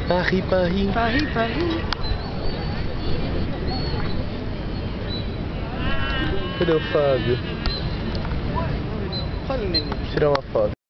Paris, Paris. Paris, Paris. Cadê o Fábio? Olha o neném. Tirar uma foto.